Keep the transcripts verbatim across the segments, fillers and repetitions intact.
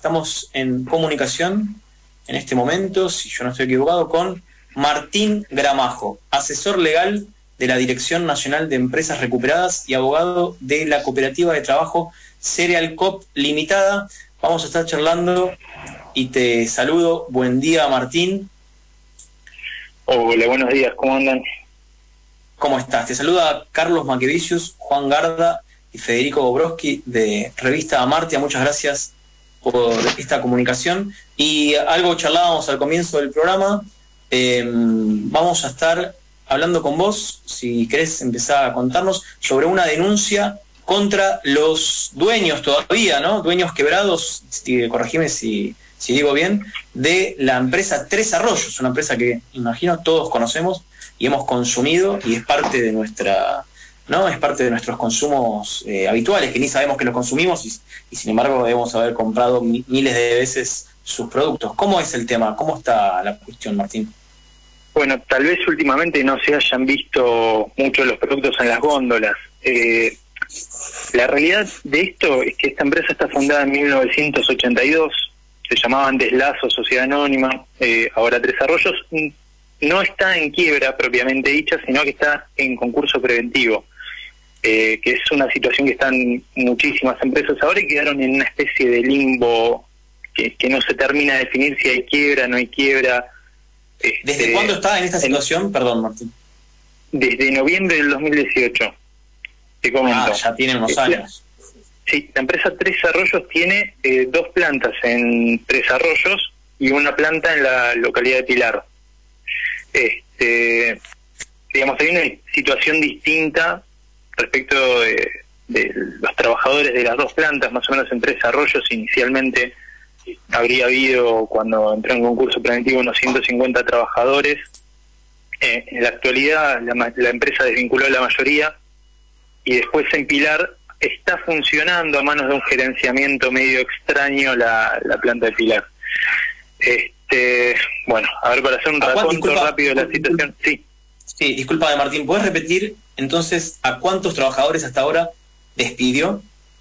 estamos en comunicación en este momento, si yo no estoy equivocado, con Martín Gramajo, asesor legal de la Dirección Nacional de Empresas Recuperadas y abogado de la Cooperativa de Trabajo Cereal Coop Limitada. Vamos a estar charlando y te saludo. Buen día, Martín. Hola, buenos días, ¿cómo andan? ¿Cómo estás? Te saluda Carlos Maquevicius, Juan Garda y Federico Bobrowski de Revista Amartya. Muchas gracias por esta comunicación. Y algo charlábamos al comienzo del programa. Eh, vamos a estar hablando con vos, si querés empezar a contarnos, sobre una denuncia contra los dueños todavía, ¿no? Dueños quebrados, si, corregime si, si digo bien, de la empresa Tres Arroyos, una empresa que imagino todos conocemos y hemos consumido y es parte de nuestra, ¿no? Es parte de nuestros consumos eh, habituales, que ni sabemos que los consumimos y, y sin embargo debemos haber comprado mi, miles de veces sus productos. ¿Cómo es el tema? ¿Cómo está la cuestión, Martín? Bueno, tal vez últimamente no se hayan visto mucho los productos en las góndolas. Eh, la realidad de esto es que esta empresa está fundada en mil novecientos ochenta y dos, se llamaba antes Lazo, Sociedad Anónima, eh, ahora Tres Arroyos. No está en quiebra propiamente dicha, sino que está en concurso preventivo, eh, que es una situación que están muchísimas empresas ahora y quedaron en una especie de limbo que, que no se termina de definir si hay quiebra, no hay quiebra. ¿Desde este, cuándo está en esta situación? En, Perdón, Martín. Desde noviembre del dos mil dieciocho, te comento. Ah, ya tiene unos años. Sí, la empresa Tres Arroyos tiene eh, dos plantas en Tres Arroyos y una planta en la localidad de Pilar. Este, digamos, hay una situación distinta respecto de, de los trabajadores de las dos plantas, más o menos en Tres Arroyos. Inicialmente habría habido, cuando entró en concurso preventivo, unos ciento cincuenta trabajadores. Eh, en la actualidad la, la empresa desvinculó la mayoría y después en Pilar está funcionando a manos de un gerenciamiento medio extraño la, la planta de Pilar. Este, bueno, a ver, para hacer un raconto rápido de la situación. Sí. Sí, disculpa, Martín, ¿puedes repetir entonces a cuántos trabajadores hasta ahora despidió?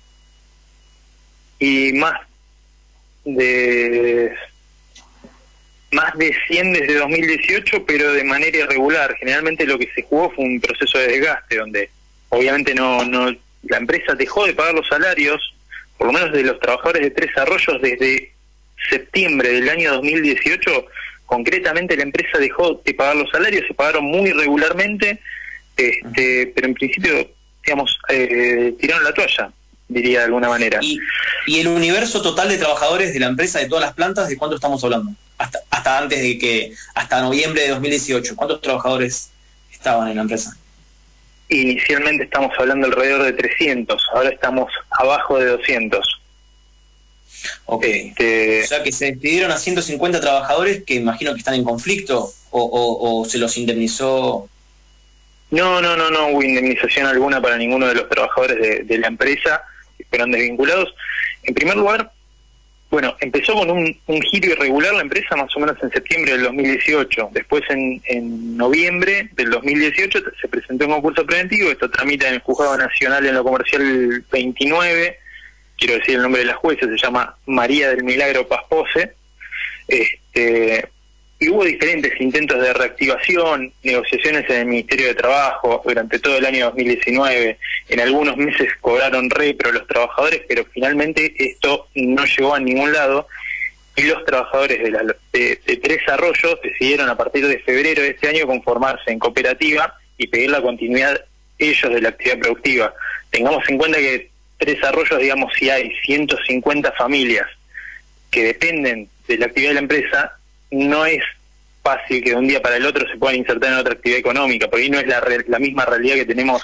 Y más de más de cien desde dos mil dieciocho, pero de manera irregular. Generalmente lo que se jugó fue un proceso de desgaste, donde obviamente no, no la empresa dejó de pagar los salarios, por lo menos de los trabajadores de Tres Arroyos, desde septiembre del año dos mil dieciocho. Concretamente la empresa dejó de pagar los salarios, se pagaron muy irregularmente, este, pero en principio, digamos, eh, tiraron la toalla, diría de alguna manera. ¿Y, y el universo total de trabajadores de la empresa, de todas las plantas, de cuánto estamos hablando? Hasta, hasta antes de que, hasta noviembre de dos mil dieciocho, ¿cuántos trabajadores estaban en la empresa? Inicialmente estamos hablando alrededor de trescientos, ahora estamos abajo de doscientos. Ok, este... o sea que se despidieron a ciento cincuenta trabajadores que imagino que están en conflicto, o, o, o se los indemnizó. No, no, no, no hubo indemnización alguna para ninguno de los trabajadores de, de la empresa que fueron desvinculados. En primer lugar, bueno, empezó con un, un giro irregular la empresa más o menos en septiembre del dos mil dieciocho. Después en, en noviembre del dos mil dieciocho se presentó un concurso preventivo. Esto tramita en el Juzgado Nacional en lo Comercial veintinueve. Quiero decir el nombre de la jueza, se llama María del Milagro Paspose. Este, y hubo diferentes intentos de reactivación, negociaciones en el Ministerio de Trabajo durante todo el año dos mil diecinueve. En algunos meses cobraron repro los trabajadores, pero finalmente esto no llegó a ningún lado. Y los trabajadores de, la, de, de Tres Arroyos decidieron a partir de febrero de este año conformarse en cooperativa y pedir la continuidad ellos de la actividad productiva. Tengamos en cuenta que Tres Arroyos, digamos, si hay ciento cincuenta familias que dependen de la actividad de la empresa, no es fácil que de un día para el otro se puedan insertar en otra actividad económica, porque ahí no es la, la misma realidad que tenemos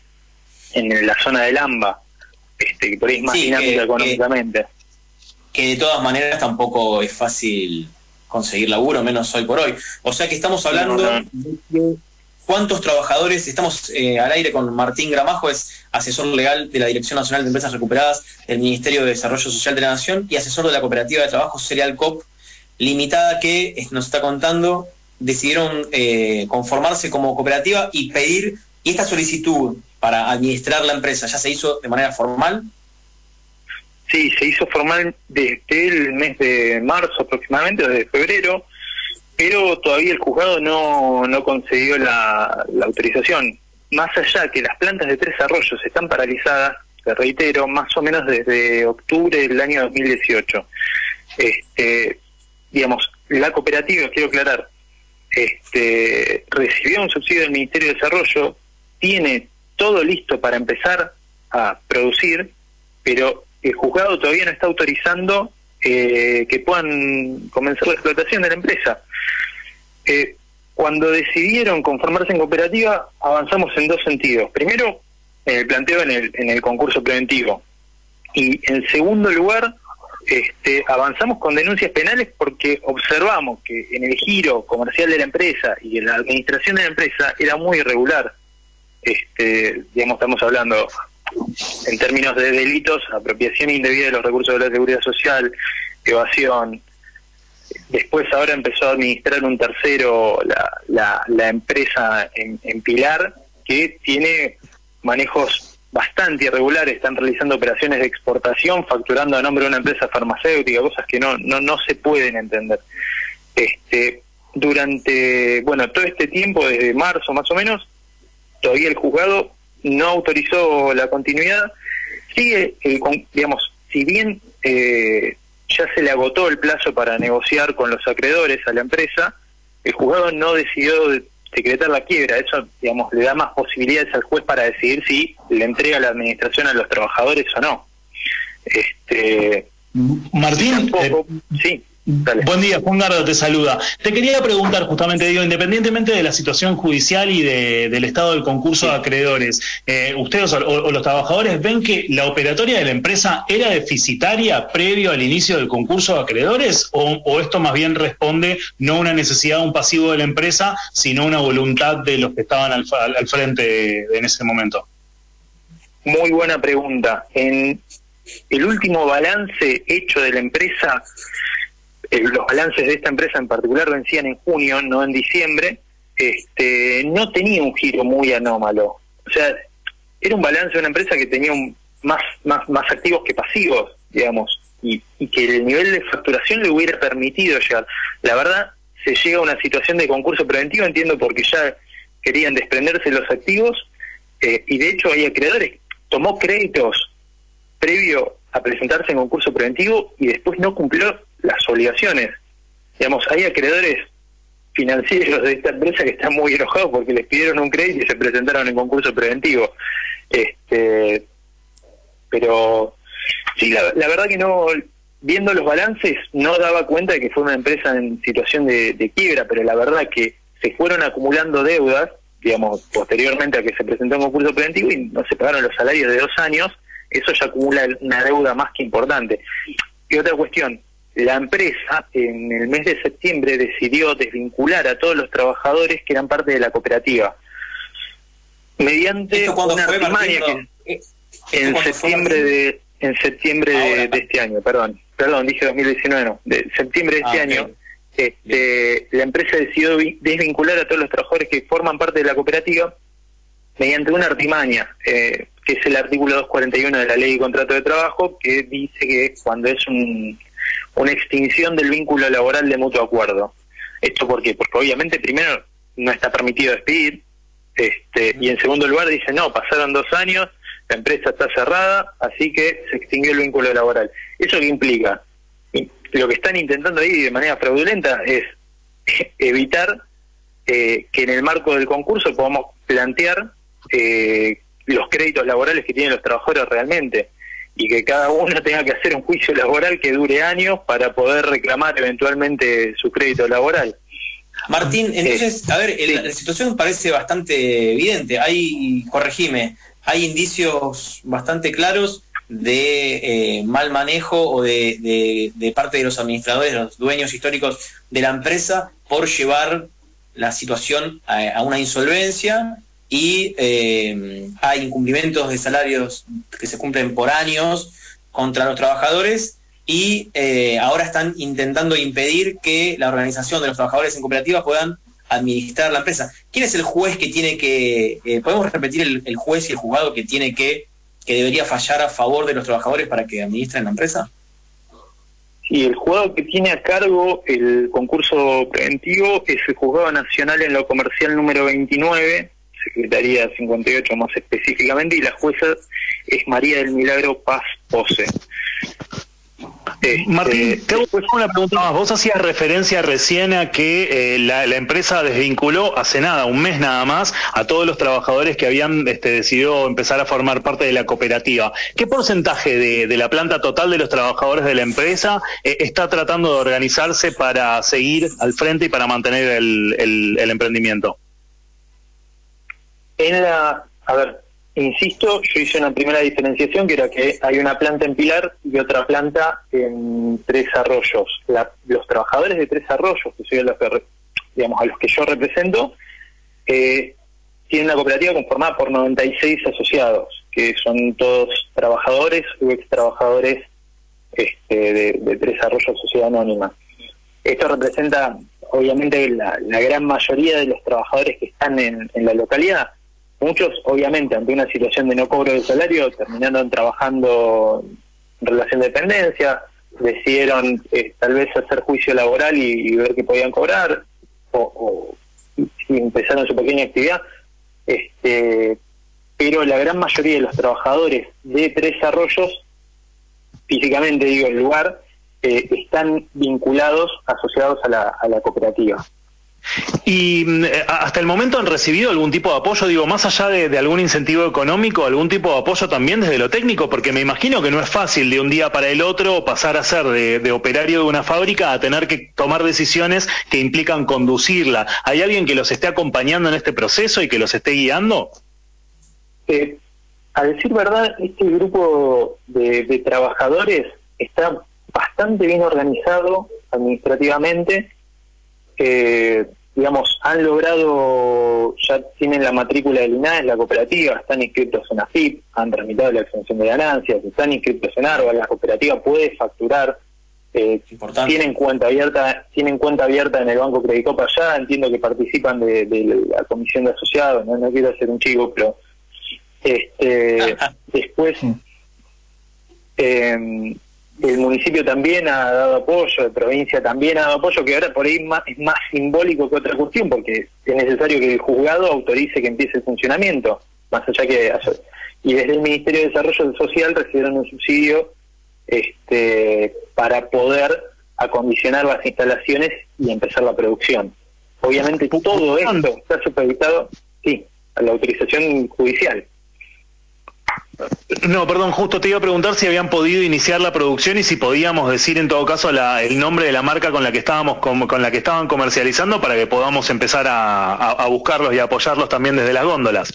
en la zona del AMBA, este, que por ahí es más sí, dinámica que, económicamente. Que, que de todas maneras tampoco es fácil conseguir laburo, menos hoy por hoy. O sea que estamos hablando no, no. de cuántos trabajadores, estamos eh, al aire con Martín Gramajo, es asesor legal de la Dirección Nacional de Empresas Recuperadas del Ministerio de Desarrollo Social de la Nación y asesor de la Cooperativa de Trabajo Cereal Coop Limitada, que nos está contando, decidieron eh, conformarse como cooperativa y pedir, y esta solicitud para administrar la empresa, ¿ya se hizo de manera formal? sí, se hizo formal desde el mes de marzo aproximadamente, desde febrero, pero todavía el juzgado no, no concedió la, la autorización. Más allá que las plantas de Tres Arroyos están paralizadas, te reitero, más o menos desde octubre del año dos mil dieciocho. Este, digamos, la cooperativa, quiero aclarar, este, recibió un subsidio del Ministerio de Desarrollo, tiene todo listo para empezar a producir, pero el juzgado todavía no está autorizando eh, que puedan comenzar la explotación de la empresa. Eh, cuando decidieron conformarse en cooperativa, avanzamos en dos sentidos. Primero, en el planteo en el, en el concurso preventivo. Y en segundo lugar, este, avanzamos con denuncias penales porque observamos que en el giro comercial de la empresa y en la administración de la empresa era muy irregular. Este, digamos, estamos hablando en términos de delitos, apropiación indebida de los recursos de la seguridad social, evasión. Después ahora empezó a administrar un tercero la, la, la empresa en, en Pilar, que tiene manejos bastante irregulares, están realizando operaciones de exportación, facturando a nombre de una empresa farmacéutica, cosas que no, no, no se pueden entender. Este, durante, bueno, todo este tiempo, desde marzo más o menos, todavía el juzgado no autorizó la continuidad. Sigue, el, digamos, si bien eh, ya se le agotó el plazo para negociar con los acreedores a la empresa, el juzgado no decidió decretar la quiebra. Eso, digamos, le da más posibilidades al juez para decidir si le entrega la administración a los trabajadores o no. Este, Martín, tampoco, eh, sí. Dale. Buen día, Juan Garda te saluda. Te quería preguntar justamente, digo, independientemente de la situación judicial y de, del estado del concurso de acreedores, eh, ¿ustedes o, o los trabajadores ven que la operatoria de la empresa era deficitaria previo al inicio del concurso de acreedores o, o esto más bien responde no a una necesidad, un pasivo de la empresa, sino a una voluntad de los que estaban al, al, al frente de, de en ese momento? Muy buena pregunta. En el último balance hecho de la empresa, Eh, los balances de esta empresa en particular vencían en junio, no en diciembre, este, no tenía un giro muy anómalo. O sea, era un balance de una empresa que tenía un, más, más, más activos que pasivos, digamos, y, y que el nivel de facturación le hubiera permitido llegar. La verdad, se llega a una situación de concurso preventivo, entiendo, porque ya querían desprenderse los activos, eh, y de hecho hay acreedores, tomó créditos previo a presentarse en concurso preventivo y después no cumplió las obligaciones. Digamos, hay acreedores financieros de esta empresa que están muy enojados porque les pidieron un crédito y se presentaron en concurso preventivo. Este, pero sí, la, la verdad que no, viendo los balances, no daba cuenta de que fue una empresa en situación de, de quiebra, pero la verdad que se fueron acumulando deudas, digamos, posteriormente a que se presentó en concurso preventivo y no se pagaron los salarios de dos años, eso ya acumula una deuda más que importante. Y otra cuestión, la empresa en el mes de septiembre decidió desvincular a todos los trabajadores que eran parte de la cooperativa mediante una fue, artimaña que en septiembre de en septiembre de, de este año, perdón, perdón, dije dos mil diecinueve, no, de septiembre de este ah, año, okay. este, la empresa decidió desvincular a todos los trabajadores que forman parte de la cooperativa mediante una artimaña, eh, que es el artículo doscientos cuarenta y uno de la Ley de Contrato de Trabajo, que dice que cuando es un una extinción del vínculo laboral de mutuo acuerdo. ¿Esto por qué? Porque obviamente primero no está permitido despedir, este, y en segundo lugar dice, no, pasaron dos años, la empresa está cerrada, así que se extinguió el vínculo laboral. ¿Eso qué implica? Lo que están intentando ahí de manera fraudulenta es evitar eh, que en el marco del concurso podamos plantear eh, los créditos laborales que tienen los trabajadores realmente, y que cada uno tenga que hacer un juicio laboral que dure años para poder reclamar eventualmente su crédito laboral. Martín, entonces, eh, a ver, sí. la, la situación parece bastante evidente. Hay, corregime, hay indicios bastante claros de eh, mal manejo o de, de, de parte de los administradores, los dueños históricos de la empresa, por llevar la situación a, a una insolvencia, y eh, hay incumplimientos de salarios que se cumplen por años contra los trabajadores, y eh, ahora están intentando impedir que la organización de los trabajadores en cooperativas puedan administrar la empresa. ¿Quién es el juez que tiene que, eh, podemos repetir el, el juez y el juzgado que tiene que que debería fallar a favor de los trabajadores para que administren la empresa? Sí, el juzgado que tiene a cargo el concurso preventivo es el Juzgado Nacional en lo Comercial número veintinueve, Secretaría cincuenta y ocho más específicamente, y la jueza es María del Milagro Paz Pose. Este, Martín, te hago una pregunta más. Vos hacías referencia recién a que eh, la, la empresa desvinculó hace nada, un mes nada más, a todos los trabajadores que habían este, decidido empezar a formar parte de la cooperativa. ¿Qué porcentaje de, de la planta total de los trabajadores de la empresa eh, está tratando de organizarse para seguir al frente y para mantener el, el, el emprendimiento? En la, a ver, insisto, yo hice una primera diferenciación que era que hay una planta en Pilar y otra planta en Tres Arroyos. La, los trabajadores de Tres Arroyos, que soy a los que, digamos, a los que yo represento, eh, tienen una cooperativa conformada por noventa y seis asociados, que son todos trabajadores o ex trabajadores este, de, de Tres Arroyos Sociedad Anónima. Esto representa, obviamente, la, la gran mayoría de los trabajadores que están en, en la localidad. Muchos, obviamente, ante una situación de no cobro de salario, terminaron trabajando en relación de dependencia, decidieron eh, tal vez hacer juicio laboral y, y ver qué podían cobrar, o, o y empezaron su pequeña actividad. Este, pero la gran mayoría de los trabajadores de Tres Arroyos, físicamente digo el lugar, eh, están vinculados, asociados a la, a la cooperativa. ¿Y hasta el momento han recibido algún tipo de apoyo, digo, más allá de, de algún incentivo económico, algún tipo de apoyo también desde lo técnico? Porque me imagino que no es fácil de un día para el otro pasar a ser de, de operario de una fábrica a tener que tomar decisiones que implican conducirla. ¿Hay alguien que los esté acompañando en este proceso y que los esté guiando? Eh, a decir verdad, este grupo de, de trabajadores está bastante bien organizado administrativamente. Eh, digamos, han logrado, ya tienen la matrícula del I N A E, la cooperativa, están inscritos en A F I P, han tramitado la exención de ganancias, están inscritos en ARBA, la cooperativa puede facturar, eh, tienen cuenta abierta, tienen cuenta abierta en el Banco Credicopa ya, entiendo que participan de, de la comisión de asociados, no, no quiero hacer un chivo, pero este después eh, el municipio también ha dado apoyo, la provincia también ha dado apoyo, que ahora por ahí más, es más simbólico que otra cuestión, porque es necesario que el juzgado autorice que empiece el funcionamiento, más allá que... Y desde el Ministerio de Desarrollo Social recibieron un subsidio este, para poder acondicionar las instalaciones y empezar la producción. Obviamente todo esto está supeditado, sí, a la autorización judicial. No, perdón, justo te iba a preguntar si habían podido iniciar la producción y si podíamos decir en todo caso la, el nombre de la marca con la que estábamos con, con la que estaban comercializando para que podamos empezar a, a, a buscarlos y a apoyarlos también desde las góndolas.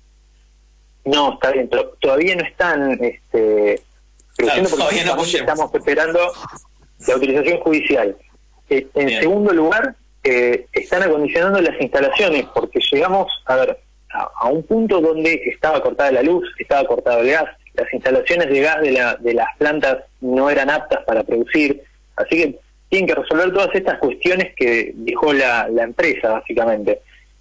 No, está bien, todavía no están este, produciendo claro, porque no estamos esperando la autorización judicial. Eh, en bien. Segundo lugar, eh, están acondicionando las instalaciones porque llegamos, a ver, a un punto donde estaba cortada la luz, estaba cortado el gas, las instalaciones de gas de, la, de las plantas no eran aptas para producir, así que tienen que resolver todas estas cuestiones que dejó la, la empresa, básicamente.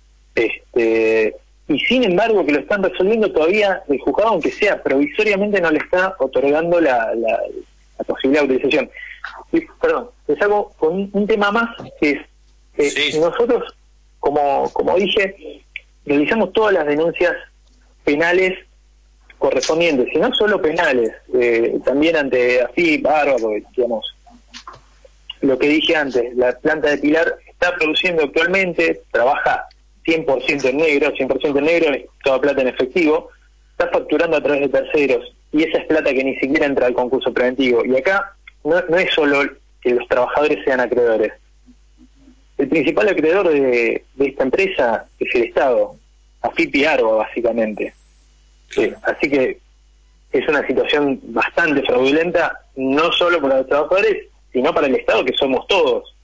Este, y sin embargo, que lo están resolviendo todavía, el juzgado, aunque sea provisoriamente, no le está otorgando la, la, la posibilidad de utilización. Y, perdón, les hago con un, un tema más, que es, eh, sí. nosotros, como, como dije, realizamos todas las denuncias penales correspondientes, y no solo penales, eh, también ante A F I P, ARBA, porque, digamos, lo que dije antes, la planta de Pilar está produciendo actualmente, trabaja cien por ciento en negro, cien por ciento en negro, toda plata en efectivo, está facturando a través de terceros, y esa es plata que ni siquiera entra al concurso preventivo. Y acá no, no es solo que los trabajadores sean acreedores. El principal acreedor de, de esta empresa es el Estado, A F I P y ARBA, básicamente. Eh, así que es una situación bastante fraudulenta, no solo para los trabajadores, sino para el Estado, que somos todos.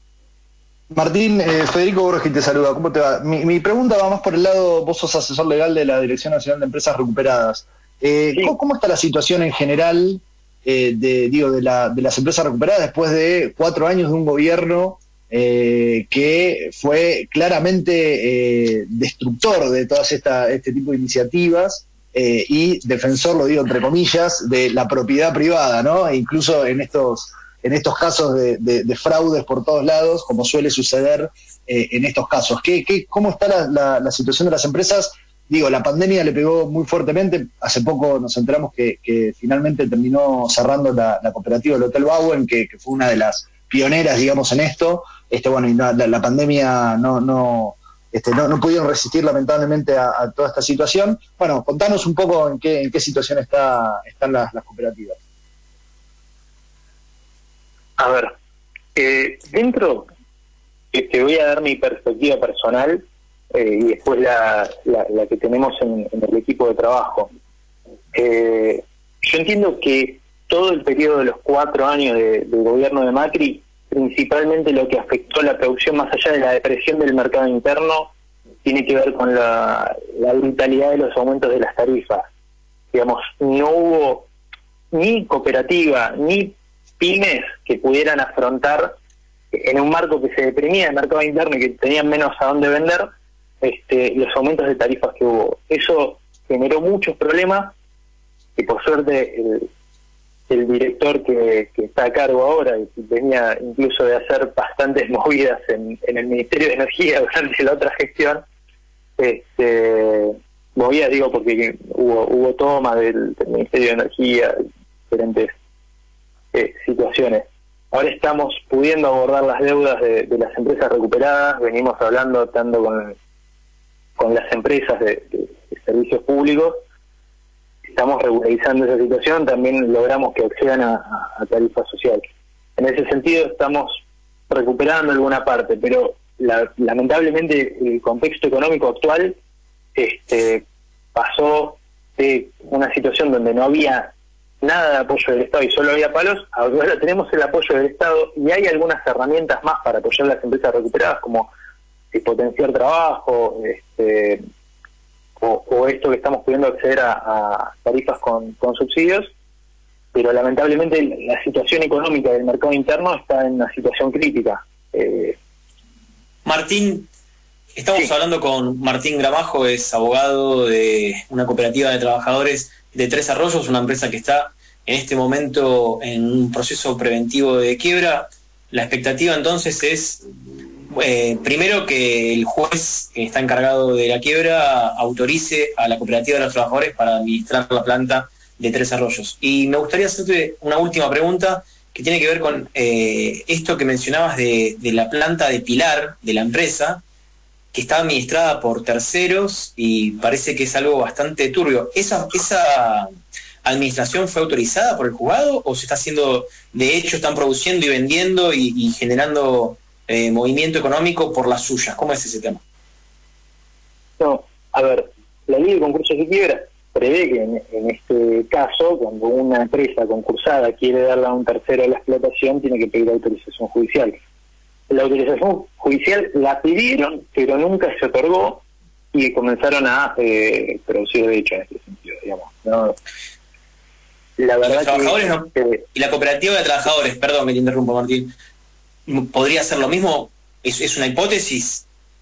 Martín, eh, Federico Borges te saluda, ¿cómo te va? Mi, mi pregunta va más por el lado, vos sos asesor legal de la Dirección Nacional de Empresas Recuperadas. Eh, sí. ¿cómo, ¿Cómo está la situación en general eh, de, digo, de, la, de las empresas recuperadas después de cuatro años de un gobierno Eh, que fue claramente eh, destructor de todas esta, este tipo de iniciativas, eh, y defensor, lo digo entre comillas, de la propiedad privada, ¿no? E incluso en estos, en estos casos de, de, de fraudes por todos lados, como suele suceder eh, en estos casos. ¿Qué, qué, ¿Cómo está la, la, la situación de las empresas? Digo, la pandemia le pegó muy fuertemente. Hace poco nos enteramos que, que finalmente terminó cerrando la, la cooperativa del Hotel Bauen, que, que fue una de las pioneras, digamos, en esto. Este, bueno, y la, la pandemia no, no, este, no, no pudieron resistir lamentablemente a, a toda esta situación. Bueno, contanos un poco en qué, en qué situación está, están las, las cooperativas. A ver, eh, dentro, eh, te voy a dar mi perspectiva personal. Eh, y después la, la, la que tenemos en, en el equipo de trabajo. Eh, yo entiendo que todo el periodo de los cuatro años de, del gobierno de Macri, principalmente lo que afectó la producción, más allá de la depresión del mercado interno, tiene que ver con la, la brutalidad de los aumentos de las tarifas. Digamos, no hubo ni cooperativa ni pymes que pudieran afrontar en un marco que se deprimía el mercado interno y que tenían menos a dónde vender, Este, los aumentos de tarifas que hubo. Eso generó muchos problemas y por suerte el, el director que, que está a cargo ahora, y venía incluso de hacer bastantes movidas en, en el Ministerio de Energía durante la otra gestión, este, movidas digo porque hubo, hubo toma del, del Ministerio de Energía, diferentes eh, situaciones. Ahora estamos pudiendo abordar las deudas de, de las empresas recuperadas, venimos hablando tanto con con las empresas de, de, de servicios públicos, estamos regularizando esa situación, también logramos que accedan a, a, a tarifa social. En ese sentido estamos recuperando alguna parte, pero la, lamentablemente el contexto económico actual este, pasó de una situación donde no había nada de apoyo del Estado y solo había palos, ahora tenemos el apoyo del Estado y hay algunas herramientas más para apoyar a las empresas recuperadas, como de potenciar trabajo, este, o, o esto que estamos pudiendo acceder a, a tarifas con, con subsidios, pero lamentablemente la situación económica del mercado interno está en una situación crítica. Eh, Martín, estamos sí. hablando con Martín Gramajo, es abogado de una cooperativa de trabajadores de Tres Arroyos, una empresa que está en este momento en un proceso preventivo de quiebra. La expectativa entonces es Eh, primero que el juez que está encargado de la quiebra autorice a la cooperativa de los trabajadores para administrar la planta de Tres Arroyos. Y me gustaría hacerte una última pregunta que tiene que ver con eh, esto que mencionabas de, de la planta de Pilar, de la empresa, que está administrada por terceros y parece que es algo bastante turbio. ¿Esa, esa administración fue autorizada por el juzgado o se está haciendo, de hecho están produciendo y vendiendo y, y generando Eh, movimiento económico por las suyas? ¿Cómo es ese tema? No, a ver, la ley de concursos de quiebra prevé que en, en este caso, cuando una empresa concursada quiere darle a un tercero la explotación, tiene que pedir autorización judicial. La autorización judicial la pidieron, pero nunca se otorgó y comenzaron a eh, producir de hecho en este sentido, digamos. ¿no? La verdad ¿Y, los trabajadores que, no? que, y la cooperativa de trabajadores, perdón que te interrumpo, Martín, ¿podría ser lo mismo? ¿Es, es una hipótesis?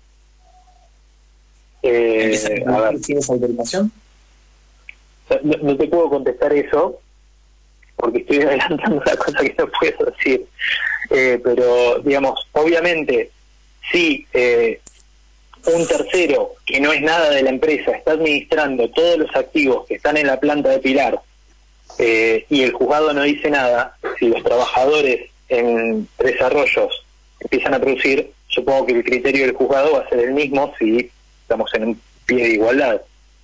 Eh, a ver, ¿Tienes autorización? No, no te puedo contestar eso, porque estoy adelantando una cosa que no puedo decir. Eh, pero, digamos, obviamente, si eh, un tercero, que no es nada de la empresa, está administrando todos los activos que están en la planta de Pilar, eh, y el juzgado no dice nada, si los trabajadores en Tres Arroyos empiezan a producir, supongo que el criterio del juzgado va a ser el mismo si estamos en un pie de igualdad.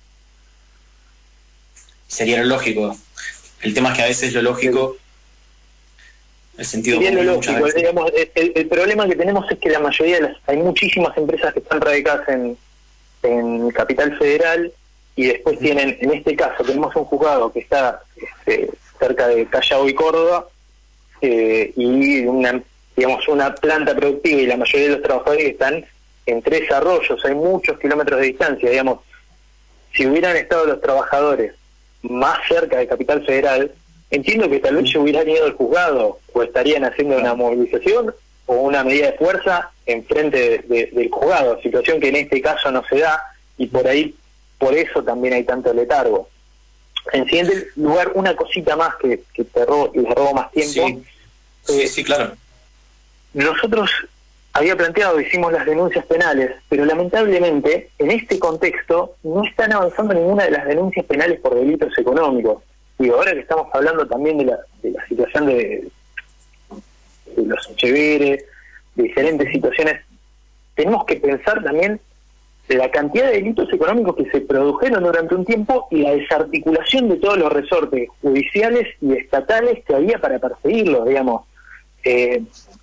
Sería lo lógico. El tema es que a veces lo lógico, el sentido Sería común, lo lógico. Digamos, el, el problema que tenemos es que la mayoría de las, hay muchísimas empresas que están radicadas en, en Capital Federal y después uh-huh. tienen, en este caso tenemos un juzgado que está este, cerca de Callao y Córdoba, eh, y una, digamos, una planta productiva y la mayoría de los trabajadores están en Tres Arroyos, hay muchos kilómetros de distancia, digamos. Si hubieran estado los trabajadores más cerca de Capital Federal, entiendo que tal vez se hubieran ido al juzgado o estarían haciendo una movilización o una medida de fuerza en frente de, de, del juzgado, situación que en este caso no se da y por ahí, por eso también hay tanto letargo. En siguiente lugar, una cosita más que, que te robo, y les robo más tiempo. Sí, sí, sí, claro. Nosotros había planteado, hicimos las denuncias penales, pero lamentablemente en este contexto no están avanzando ninguna de las denuncias penales por delitos económicos. Y ahora que estamos hablando también de la, de la situación de, de los Echeveres, de diferentes situaciones, tenemos que pensar también de la cantidad de delitos económicos que se produjeron durante un tiempo y la desarticulación de todos los resortes judiciales y estatales que había para perseguirlos, digamos. Eh,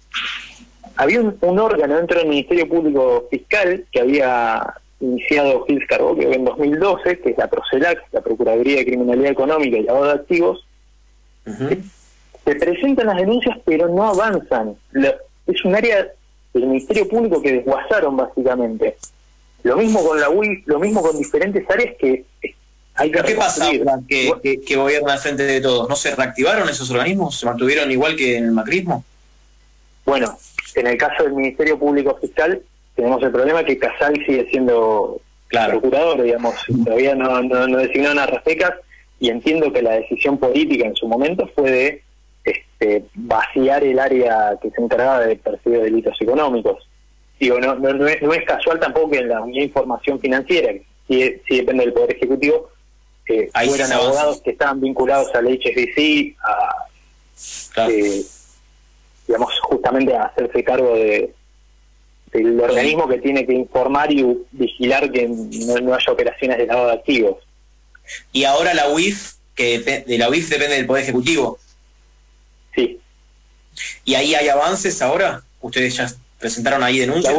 había un, un órgano dentro del Ministerio Público Fiscal que había iniciado Gil Carbó, que en dos mil doce, que es la PROCELAC, la Procuraduría de Criminalidad Económica y Lavado de Activos. Uh-huh. Se presentan las denuncias pero no avanzan. La, es un área del Ministerio Público que desguazaron básicamente. Lo mismo con la U I F, lo mismo con diferentes áreas que hay que ¿Qué pasa ahora que, que, que gobierna al frente de todos? ¿No se reactivaron esos organismos? ¿Se mantuvieron igual que en el macrismo? Bueno, en el caso del Ministerio Público Fiscal tenemos el problema que Casal sigue siendo claro. procurador, digamos, todavía no, no, no designaron a Rafecas, y entiendo que la decisión política en su momento fue de este, vaciar el área que se encargaba de perseguir delitos económicos. Digo, no, no, no, es, no es casual tampoco que en la información financiera, que sí, sí depende del Poder Ejecutivo, que Ahí fueran abogados que estaban vinculados al H S B C, a, claro. eh, digamos, justamente a hacerse cargo de del sí. organismo que tiene que informar y vigilar que no, no haya operaciones de lavado de activos. Y ahora la U I F, que de la U I F depende del Poder Ejecutivo. Sí. ¿Y ahí hay avances ahora? ¿Ustedes ya presentaron ahí denuncias?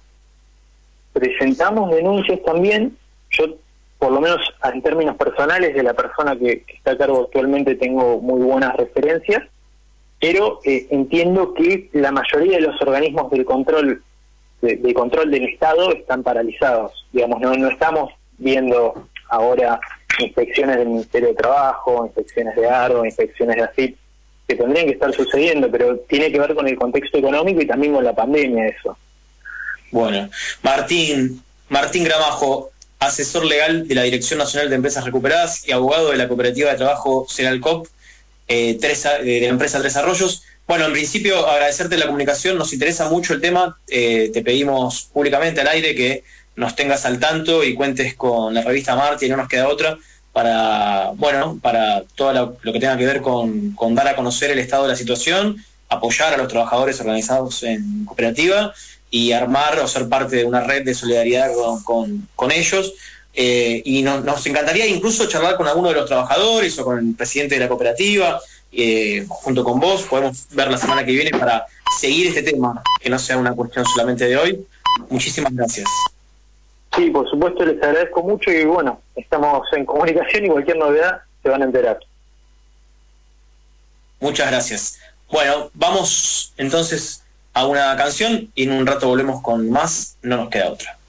Presentamos denuncias también. Yo, por lo menos en términos personales, de la persona que, que está a cargo actualmente tengo muy buenas referencias, pero eh, entiendo que la mayoría de los organismos del control de, de control del Estado están paralizados. Digamos, no, no estamos viendo ahora inspecciones del Ministerio de Trabajo, inspecciones de ARO, inspecciones de AFIP, que tendrían que estar sucediendo, pero tiene que ver con el contexto económico y también con la pandemia eso. Bueno, Martín, Martín Gramajo, asesor legal de la Dirección Nacional de Empresas Recuperadas y abogado de la Cooperativa de Trabajo Seralcop, eh, tres, eh, de la empresa Tres Arroyos. Bueno, en principio agradecerte la comunicación, nos interesa mucho el tema, eh, te pedimos públicamente al aire que nos tengas al tanto y cuentes con la revista Martia, y no nos queda otra, para, bueno, para todo lo, lo que tenga que ver con, con dar a conocer el estado de la situación, apoyar a los trabajadores organizados en cooperativa y armar o ser parte de una red de solidaridad con, con, con ellos. Eh, y no, nos encantaría incluso charlar con alguno de los trabajadores o con el presidente de la cooperativa, eh, junto con vos. Podemos ver la semana que viene para seguir este tema, que no sea una cuestión solamente de hoy. Muchísimas gracias. Sí, por supuesto, les agradezco mucho y bueno, estamos en comunicación y cualquier novedad se van a enterar. Muchas gracias. Bueno, vamos entonces a una canción y en un rato volvemos con más, no nos queda otra.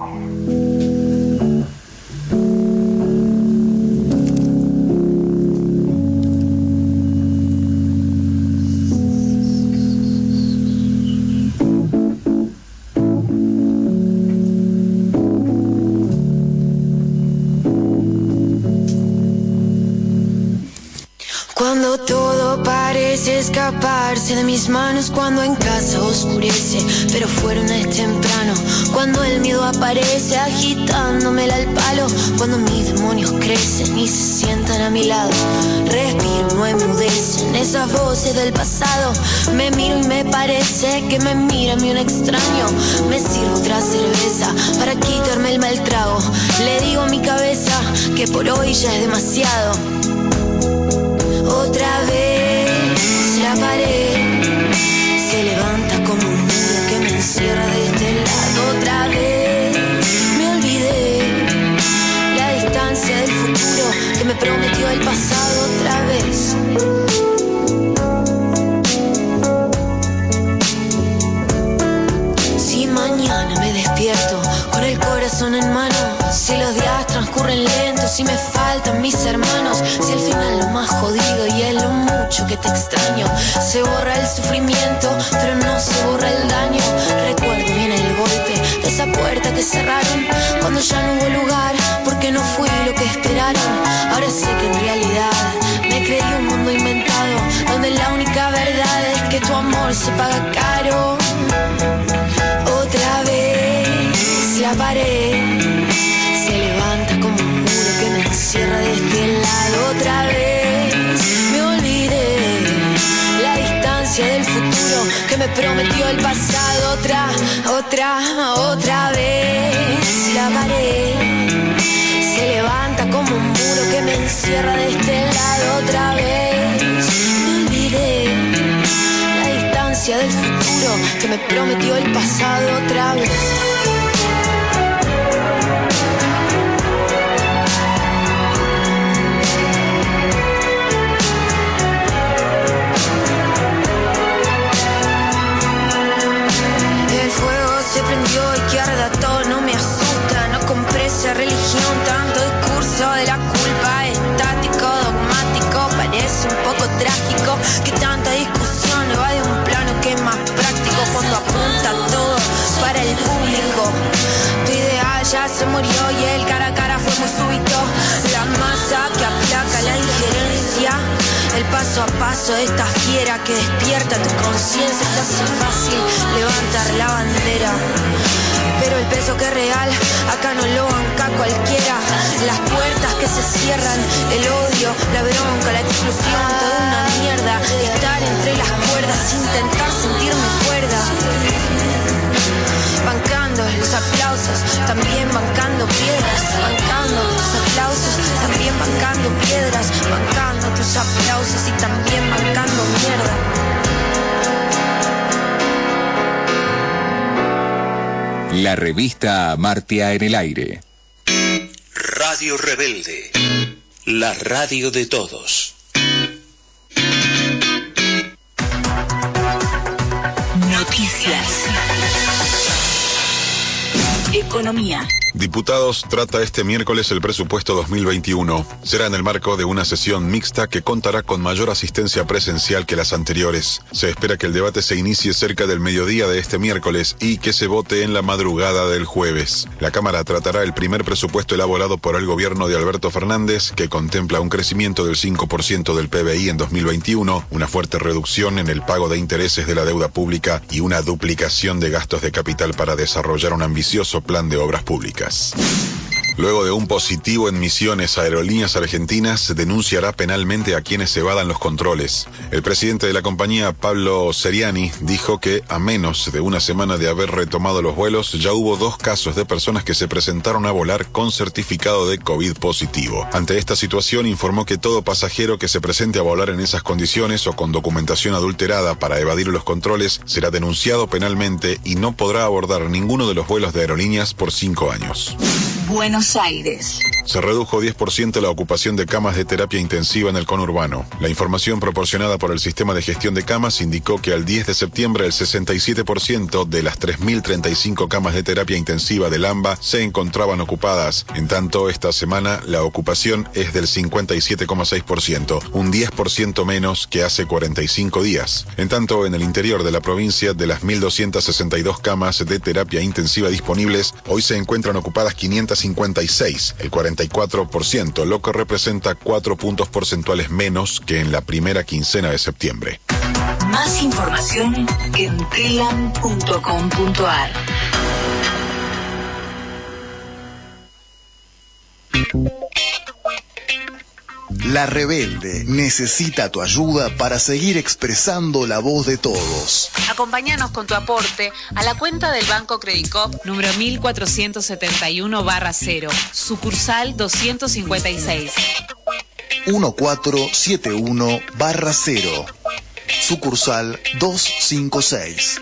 Cuando todo parece escaparse de mis manos, cuando en casa oscurece, pero fuera no es temprano, cuando el miedo aparece agitándomela al palo, cuando mis demonios crecen y se sientan a mi lado, respiro, no enmudecen esas voces del pasado, me miro y me parece que me mira a mí un extraño, me sirvo otra cerveza para quitarme el mal trago, le digo a mi cabeza que por hoy ya es demasiado. Otra vez la pared se levanta como un muro que me encierra de este lado. Otra vez me olvidé la distancia del futuro que me prometió el pasado. Otra vez si mañana me despierto con el corazón en mano, si los días transcurren lentos, si me faltan mis hermanos, si al final lo más jodido y es lo mucho que te extraño, se borra el sufrimiento, pero no se borra el daño. Recuerdo bien el golpe de esa puerta que cerraron cuando ya no hubo lugar, porque no fui lo que esperaron. Ahora sé que en realidad pared se levanta como un muro que me encierra de este lado otra vez. Me olvidé la distancia del futuro que me prometió el pasado. Otra, otra, otra vez la pared se levanta como un muro que me encierra de este lado otra vez. Me olvidé la distancia del futuro que me prometió el pasado otra vez. El fuego se prendió y que arda todo no me asusta. No compré esa religión, tanto discurso de la culpa, estático, dogmático, parece un poco trágico que tanta discusión va de un plano que es más práctico cuando apunta todo para el público. Tu ideal ya se murió y el cara a cara fue muy súbito. La masa que aplaca la injerencia, el paso a paso de esta fiera que despierta tu conciencia. Se hace fácil levantar la bandera, pero el peso que es real acá no lo banca cualquiera. Las puertas que se cierran, el odio, la bronca, la exclusión, toda una mierda. Estar entre las cuerdas, intentar sentirme cuerda. Bancando los aplausos, también bancando piedras. Bancando tus aplausos, también bancando piedras. Bancando tus aplausos y también bancando mierda. La revista Amartya en el aire. Radio Rebelde, la radio de todos. Noticias. Economía. Diputados trata este miércoles el presupuesto dos mil veintiuno. Será en el marco de una sesión mixta que contará con mayor asistencia presencial que las anteriores. Se espera que el debate se inicie cerca del mediodía de este miércoles y que se vote en la madrugada del jueves. La Cámara tratará el primer presupuesto elaborado por el gobierno de Alberto Fernández, que contempla un crecimiento del cinco por ciento del P B I en dos mil veintiuno, una fuerte reducción en el pago de intereses de la deuda pública y una duplicación de gastos de capital para desarrollar un ambicioso plan de obras públicas. Luego de un positivo en Misiones, Aerolíneas Argentinas denunciará penalmente a quienes evadan los controles. El presidente de la compañía, Pablo Seriani, dijo que a menos de una semana de haber retomado los vuelos, ya hubo dos casos de personas que se presentaron a volar con certificado de COVID positivo. Ante esta situación, informó que todo pasajero que se presente a volar en esas condiciones o con documentación adulterada para evadir los controles será denunciado penalmente y no podrá abordar ninguno de los vuelos de aerolíneas por cinco años. Buenos Aires. Se redujo diez por ciento la ocupación de camas de terapia intensiva en el conurbano. La información proporcionada por el Sistema de Gestión de Camas indicó que al diez de septiembre el sesenta y siete por ciento de las tres mil treinta y cinco camas de terapia intensiva del AMBA se encontraban ocupadas. En tanto, esta semana la ocupación es del cincuenta y siete coma seis por ciento, un diez por ciento menos que hace cuarenta y cinco días. En tanto, en el interior de la provincia, de las mil doscientas sesenta y dos camas de terapia intensiva disponibles, hoy se encuentran ocupadas quinientas cincuenta y seis, el cuarenta y cuatro por ciento, lo que representa cuatro puntos porcentuales menos que en la primera quincena de septiembre. Más información en telam punto com punto ar. La Rebelde necesita tu ayuda para seguir expresando la voz de todos. Acompáñanos con tu aporte a la cuenta del Banco Credicop número mil cuatrocientos setenta y uno barra cero, sucursal doscientos cincuenta y seis. mil cuatrocientos setenta y uno barra cero, sucursal doscientos cincuenta y seis.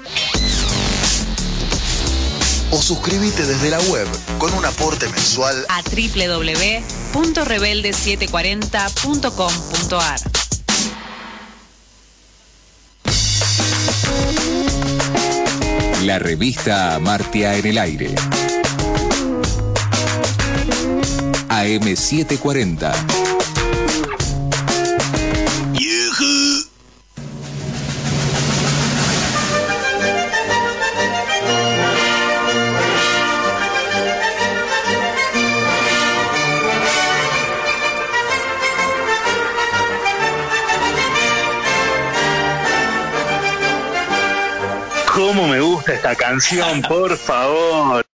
O suscríbete desde la web con un aporte mensual a doble u doble u doble u punto rebelde setecientos cuarenta punto com punto ar. La revista Amartya en el aire. A M setecientos cuarenta. ¿Cómo me gusta esta canción, por favor?